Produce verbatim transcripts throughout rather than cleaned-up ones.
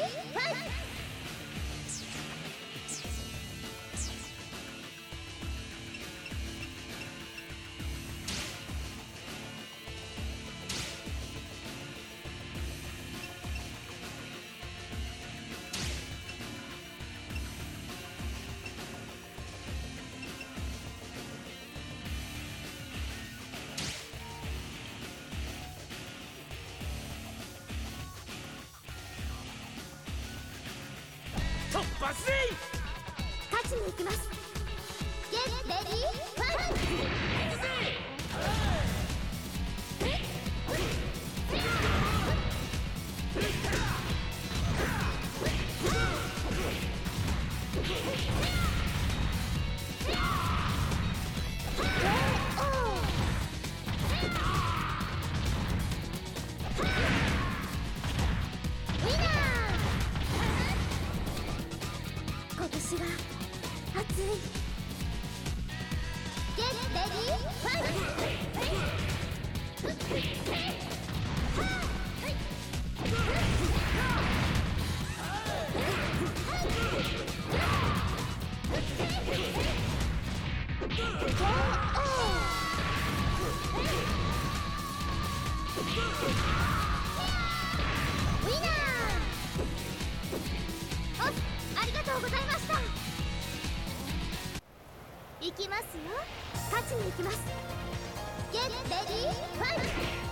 ファイト。 バスレイ勝ちに行きます。ゲットレディーファイト。拳が熱い。ゲットレディーファイト。ウィナー。おありがとうございました。行きますよ。勝ちに行きます。ゲットレディーファイト。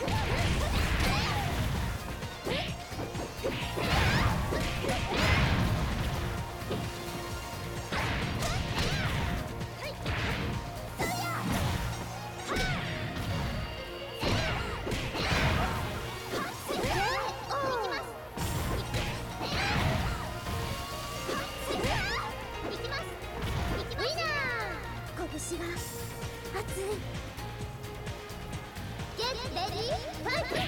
拳が熱い。ゲットレディーファイト。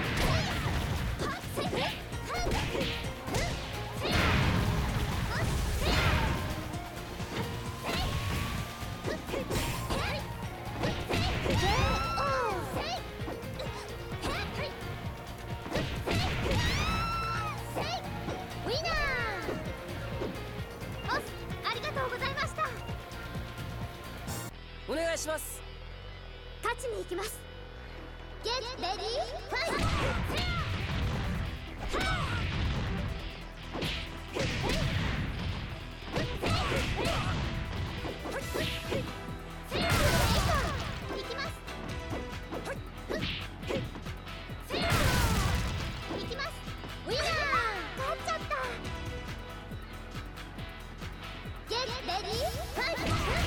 ウィナー。おありがとうございました。 お願いします。 勝ちに行きます。ゲットレディーファイト。行きます。行きます。ウィナー。勝っちゃった。ゲットレディーファイト。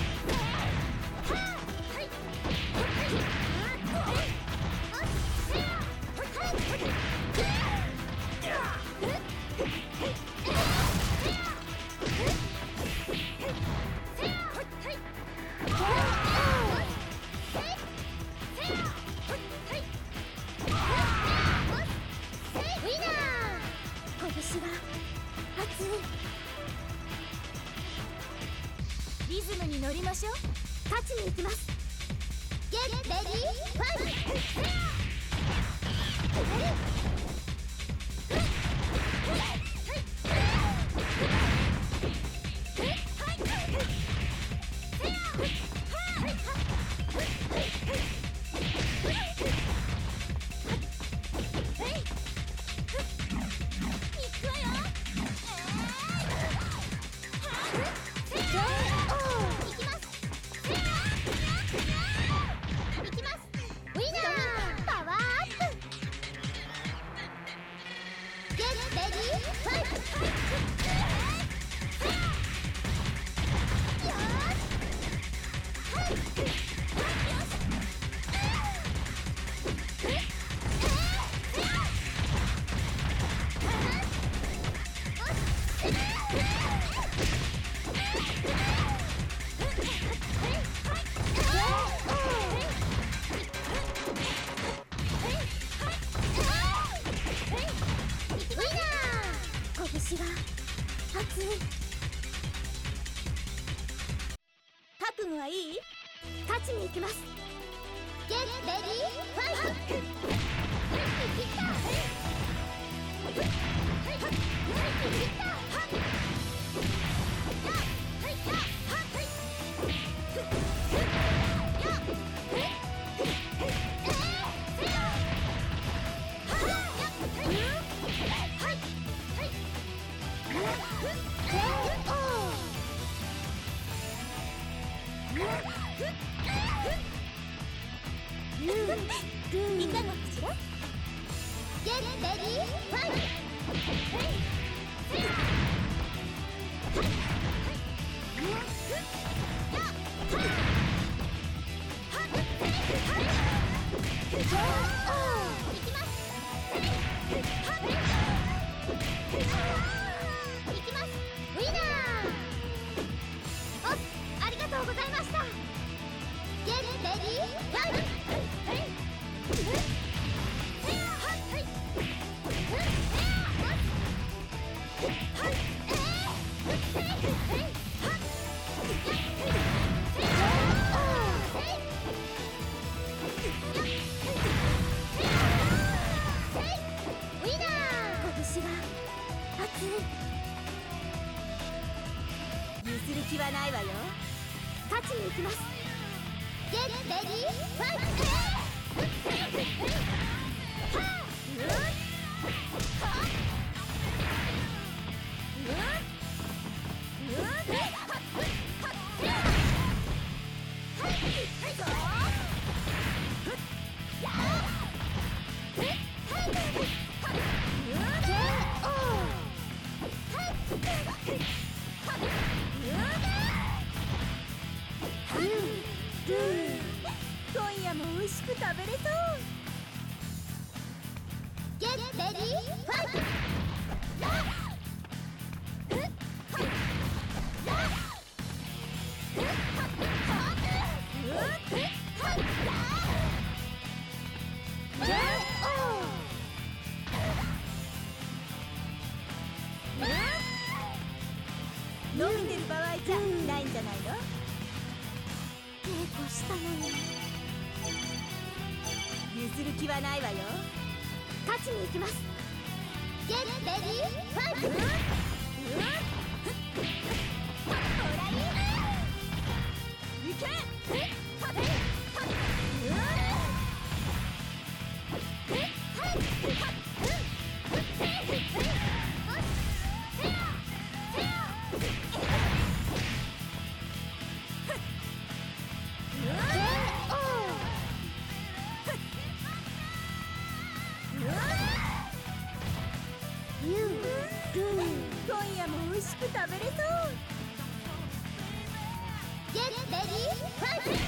リズムに乗りましょう。勝ちに行きます。ゲットレディーファイ拳が熱い。覚悟はいい？勝ちに行きます。ゲットレディーファイト。 いかがかしら。ゲッレディーファイト。ありがとうございました。ゲッレディーファイト。譲る気はないわよ。勝ちに行きます。ゲッレディーファイト。今夜も美味しく食べれそう。ゲッレディーファイト。飲んでる場合じゃないんじゃないの。稽古したのに譲る気はないわよ。勝ちに行きます。ゲッレディーファイト。いけ。今夜も美味しく食べれそう。ゲッレディーファイト。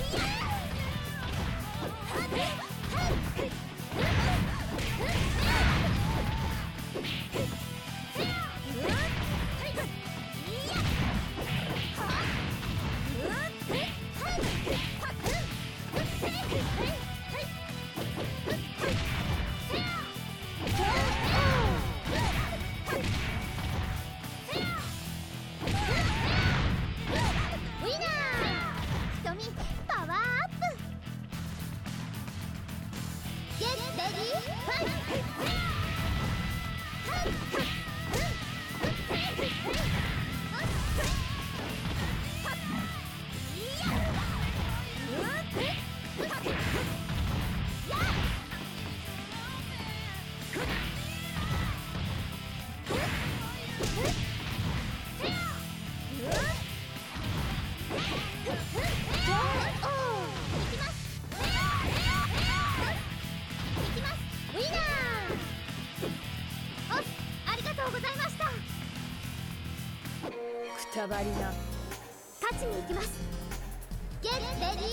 くたばりな。勝ちに行きます。ゲッレディーファイ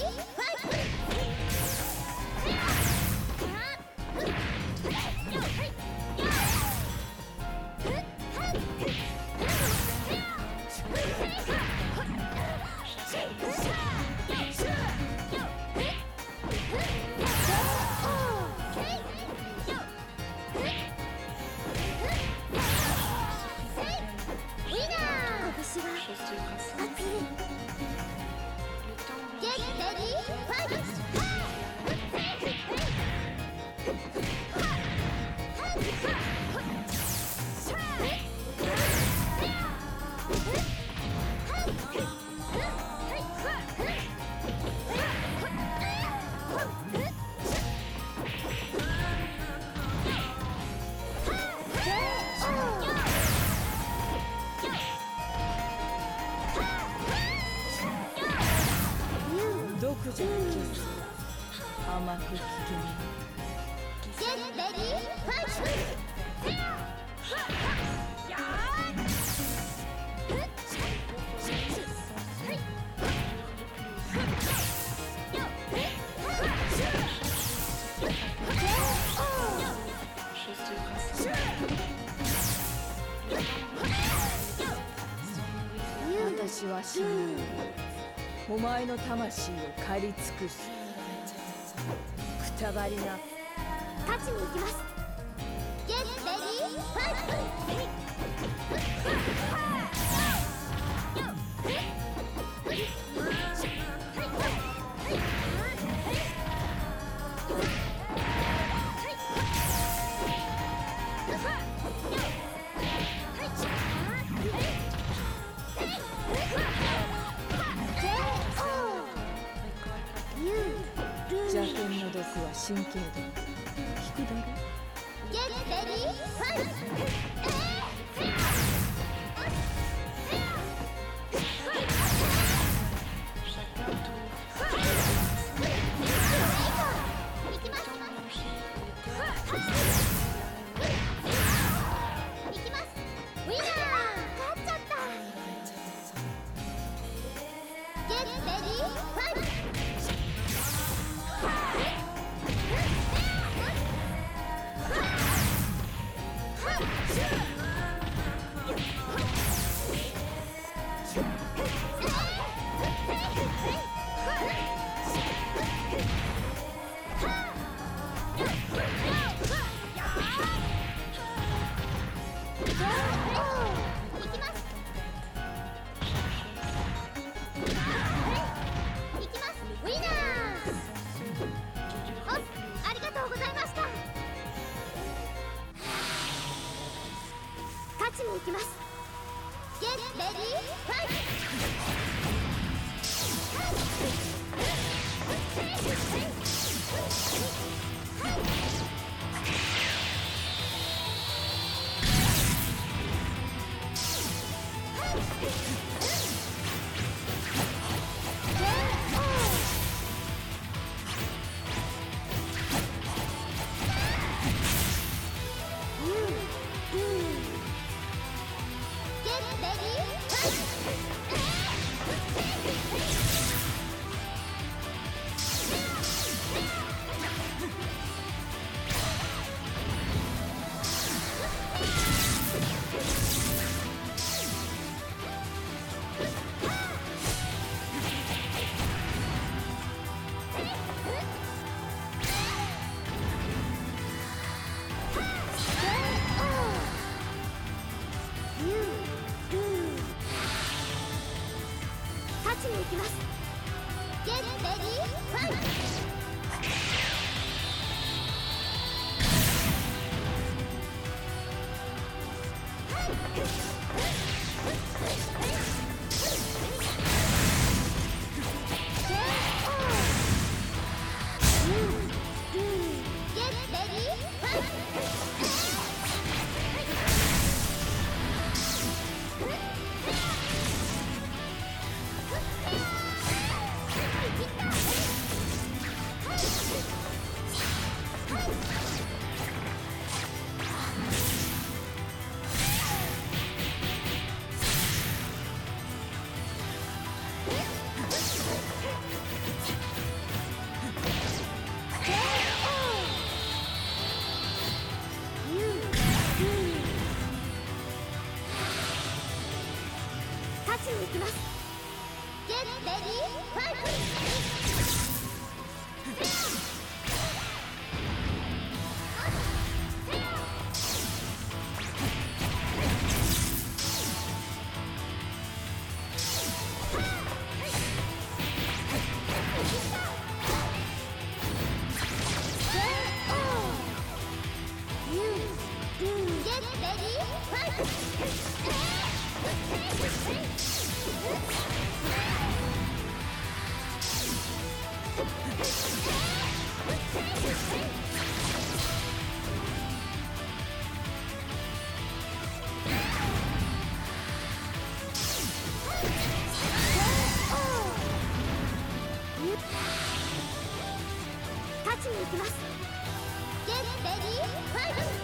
ト。Get ready, fight! 玉者のキスは甘く聞けない。 ゲッレディーファイ私は死ぬ。お前の魂を狩り尽くす。くたばりな。 勝ちに行きます。ゲッレディーファイ邪剣の毒は神経毒。聞くだろ。 ゲッレディーファイに行きます。ゲッレディーファイ勝ちに行きます。ゲッレディーファイ勝ちに行きます。ゲッレディーファイに行きます。ゲッレディーファイト。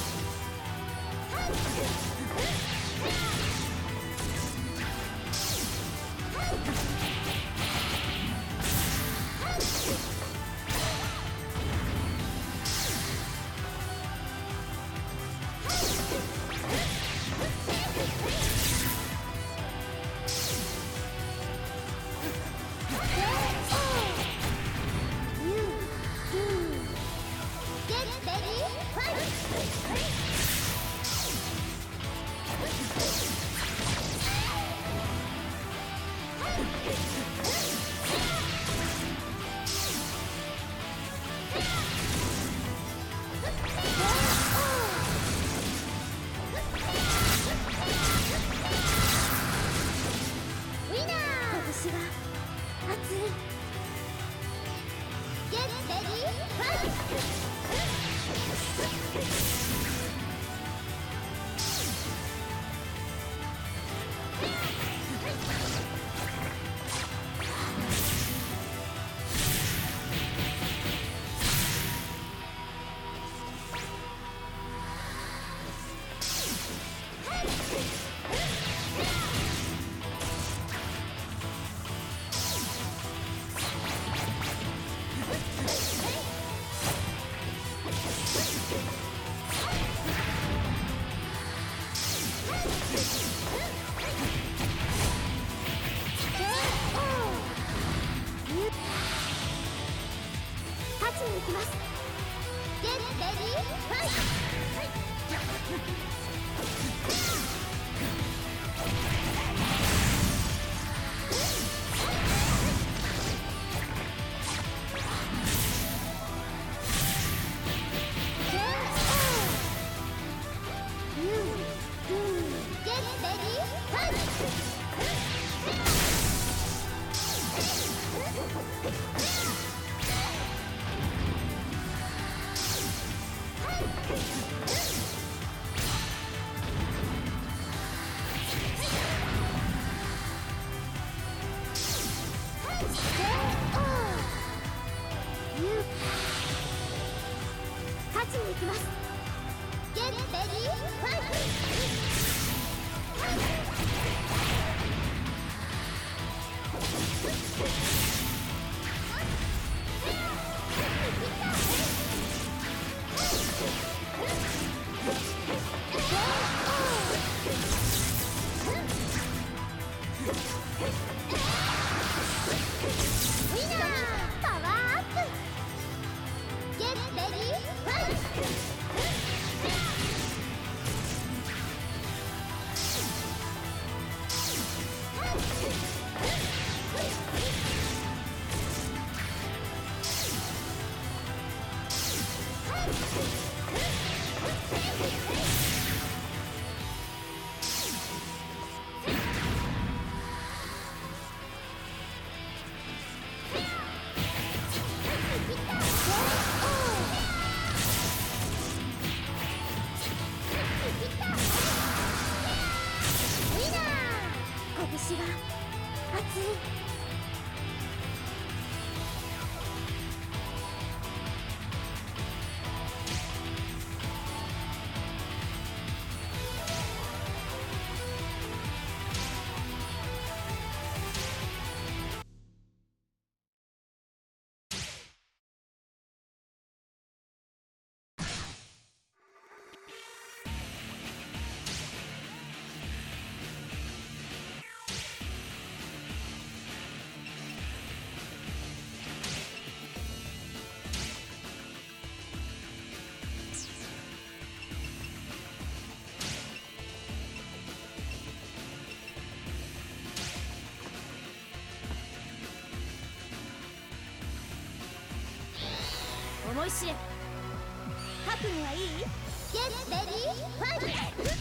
思い知れ。覚悟はいい？ ゲッレディーファイト。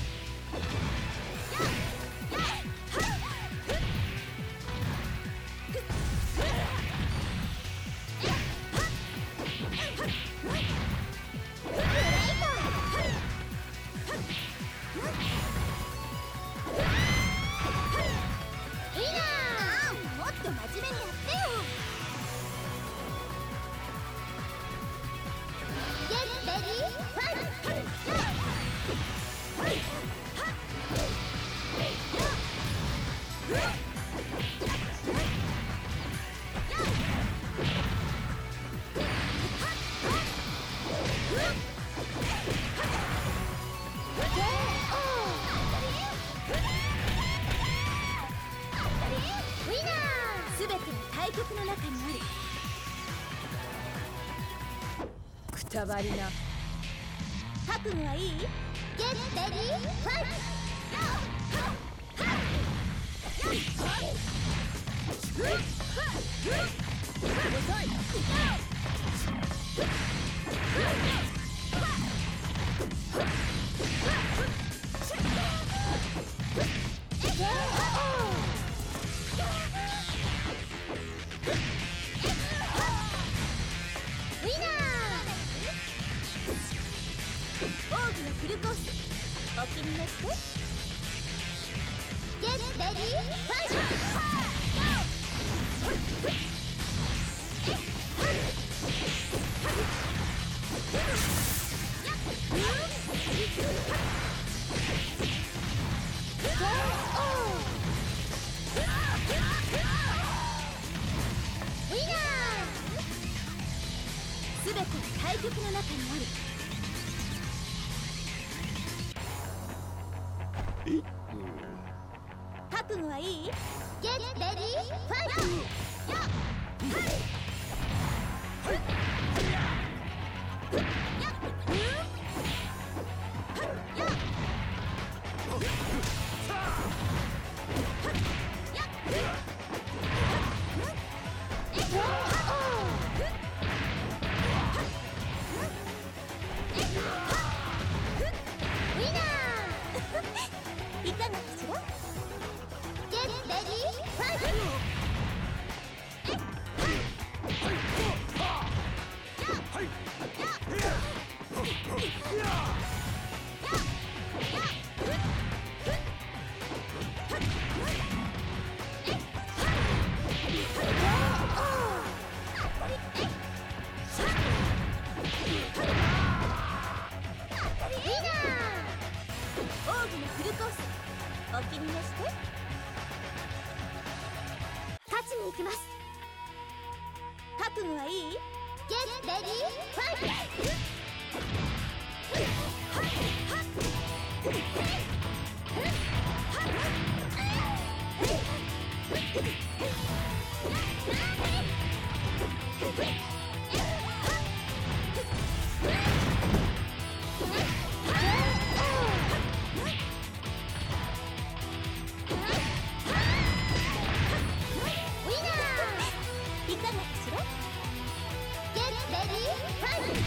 もっと真面目にやってよ。 対局の中にある。 くたばりな。 覚悟はいい？ゲッレディーファイト。フルコースお気に召して。ゲッレディーファイト。ウィナー。すべて対局の中にある。覚悟はいい？ゲッレディーファイト。いかがかしら？ゲッレディーファイト。奥義のフルコースお気に召して。勝ちに行きます。覚悟はいい？ゲッレディーファイト。いかがかしら？ゲッレディーファイト。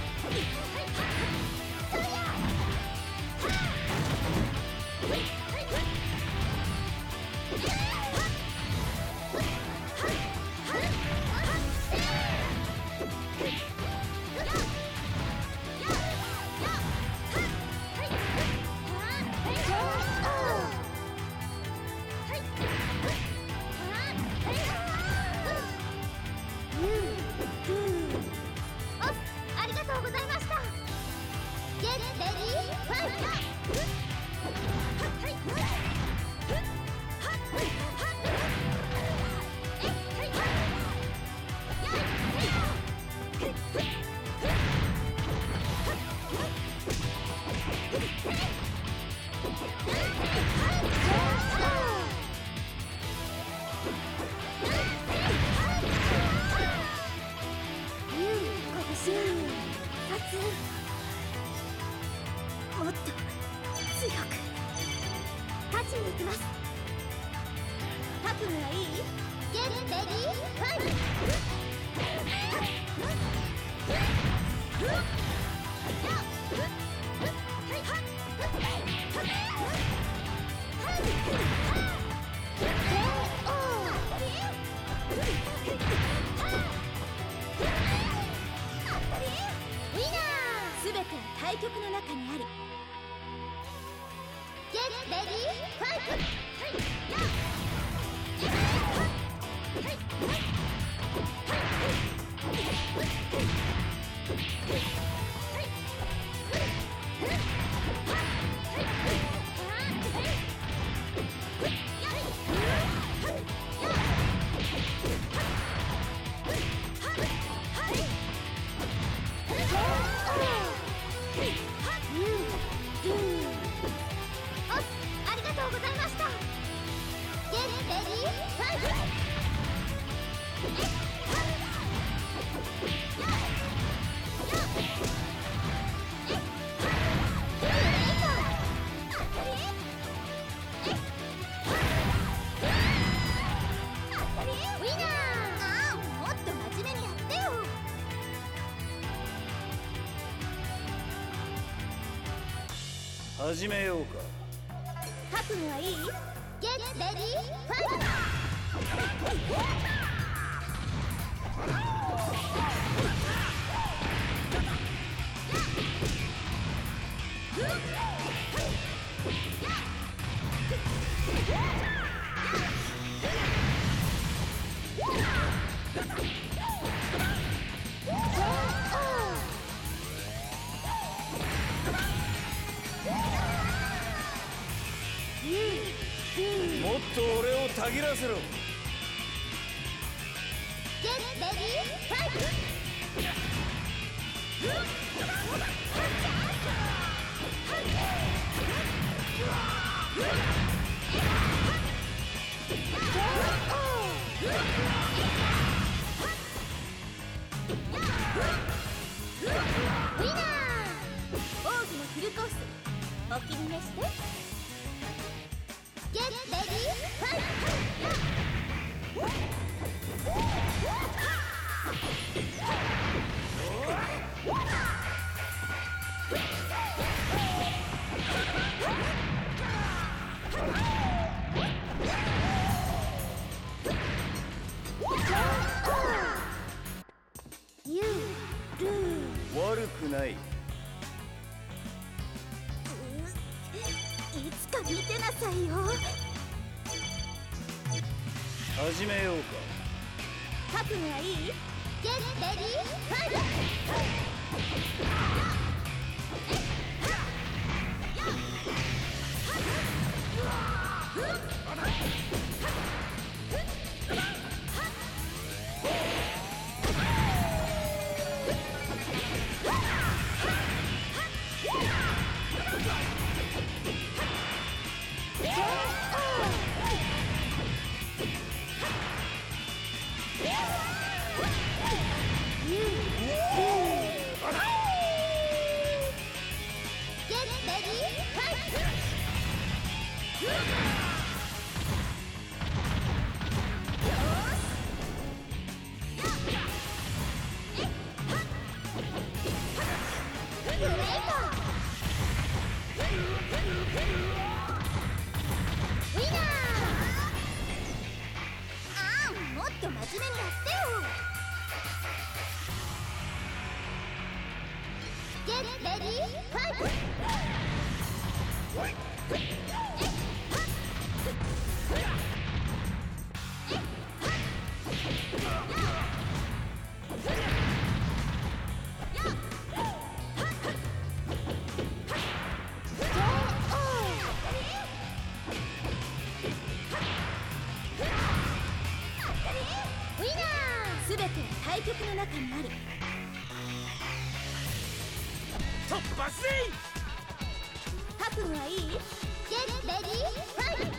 ありがとうございました。ゲッレディーファイト。もっと強く勝ちに行きます。覚悟はいい？ゲッレディーファイト。ウィナー。すべては対局の中にあり。ゲッレディーファイト。ありがとうございました。ゲッレディーファイト。 始めようか。 覚悟はいい？ゲットレディーファイト。 もっと俺をたぎらせろ。 ゲットレディーファイト。ウィナー。王子のフルコースお気に召して。ゲットレディーファイト。 悪くない。 いつか見てなさいよ。 始めようか。 覚悟はいい？ゲットレディーファイト。すべては対局の中にある。 突破せい。 覚悟はいい？ゲットレディーファイト。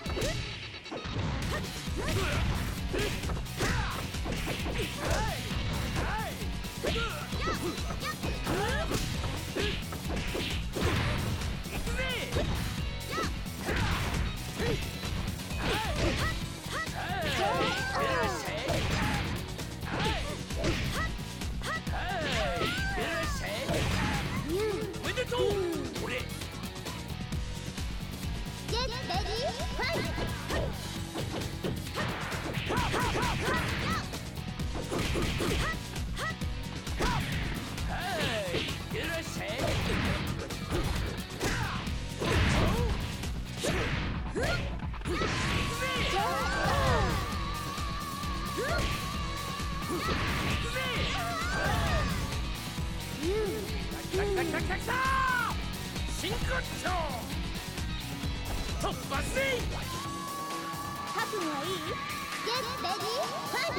真骨頂。突破せい。 覚悟はいい？ゲットレディーファイト。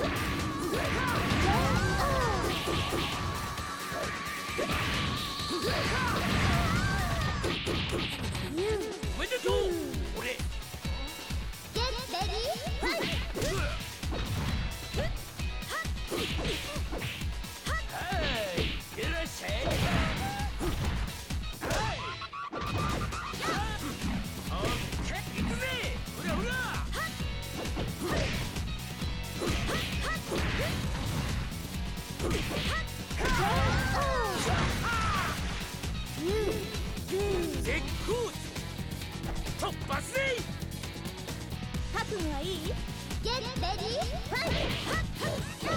おめでとう俺 Get ready, fight! はいいらっしゃいはいオッケー行くぜほらほら絶好調突破せい覚悟はいい Get ready, fight!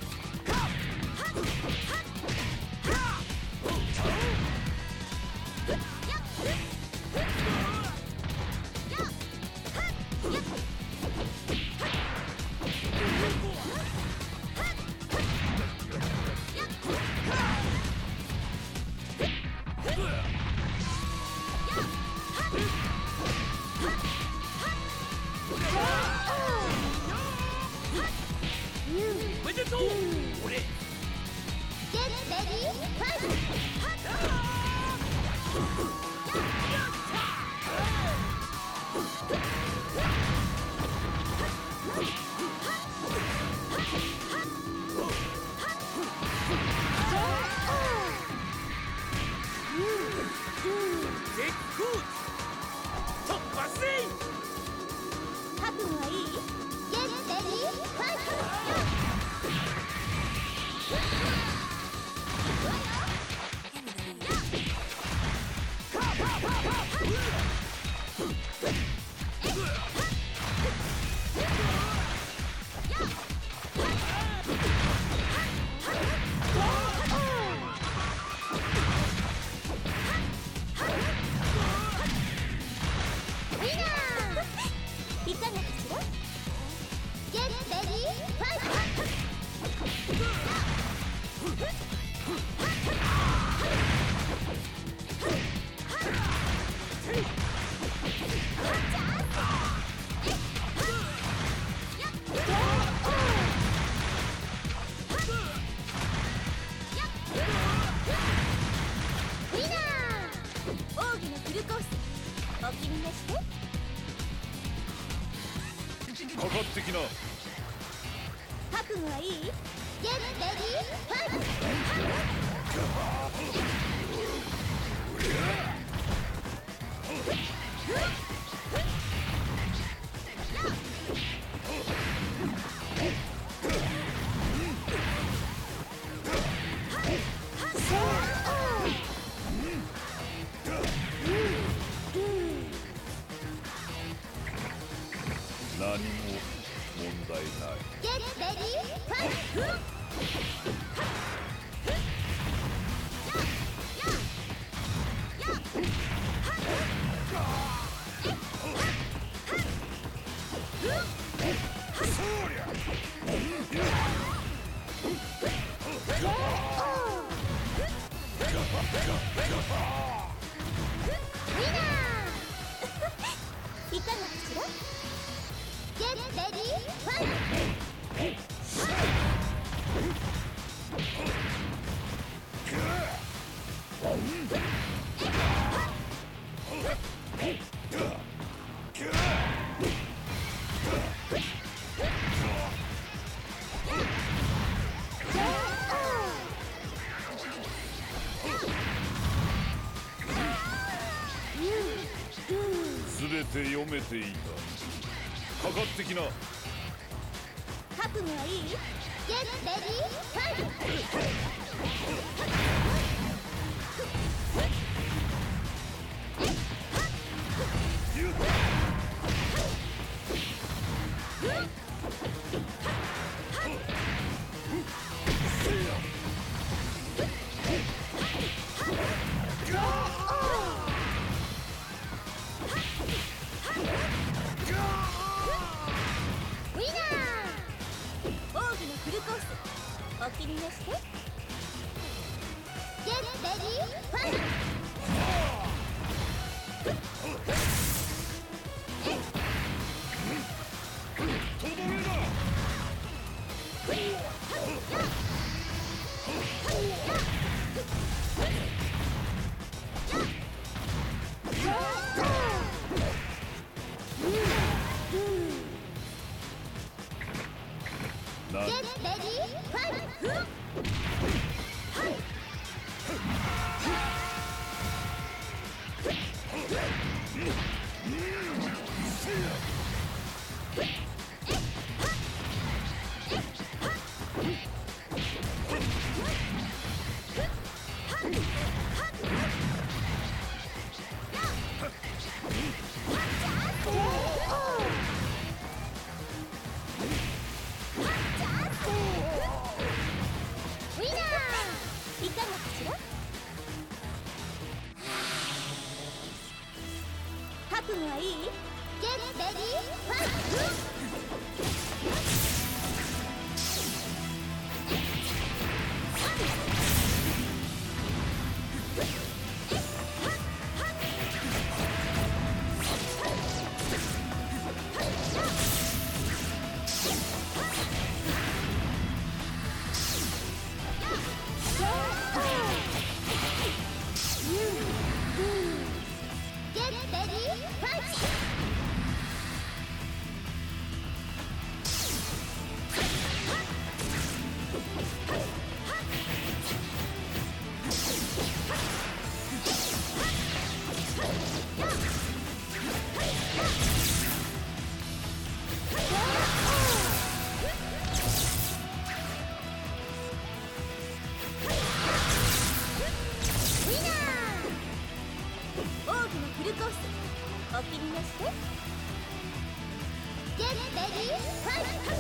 おめでとう俺 Get ready, fight! 絶好調突破せい覚悟はいい Get ready, fight! いかがかしら Get ready, fight! ウィナー奥義のフルコースお気に召してかかってきな。 覚悟はいい Get ready, fight! 何も問題ない。 Get ready, fight! いかがかしら Get ready, fight! すべて読めていた。かかってきな。 覚悟はいい Get ready, fight! ウィナー奥義のフルコースお気に召して Get ready, fight! とどめだ。 な Get ready, fight! ウィナーいかがかしら。覚悟はいい？ Get ready, fight! お気に召して。 Get ready, fight!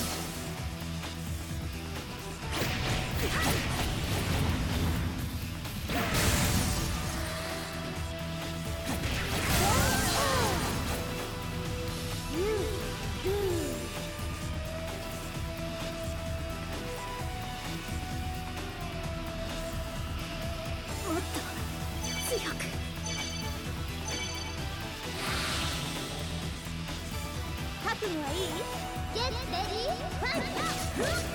もっと強く。覚悟はいい？ Get ready, fight!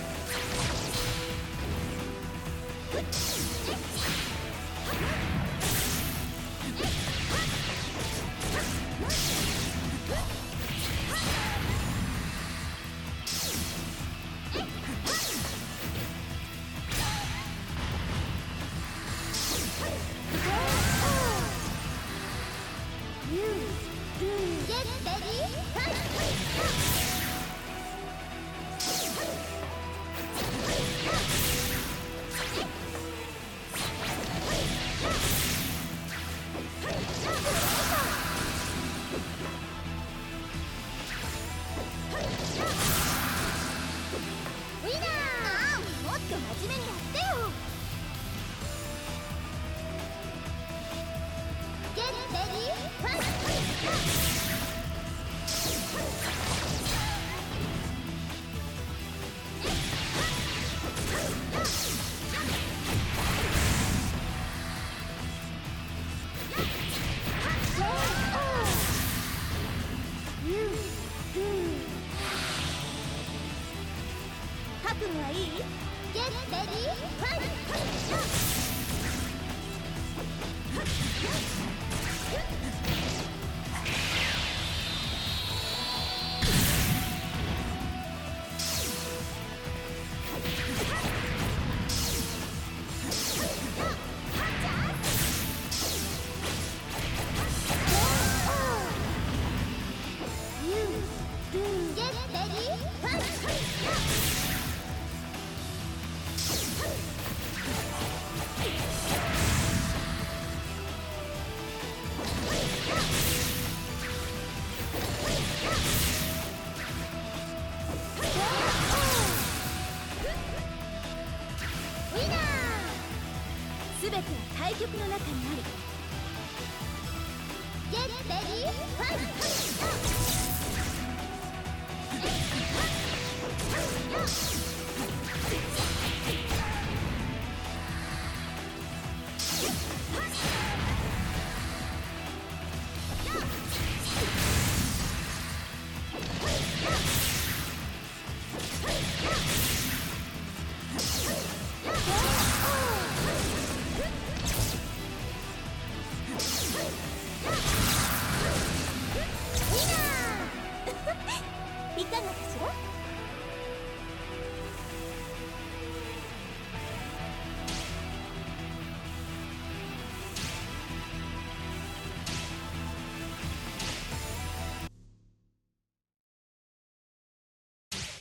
ウィナー、もっと真面目にやってよ。 Get ready, fight! 覚悟はいい？ Get ready, fight! すべては対局の中にある。 Get ready, fight! ウ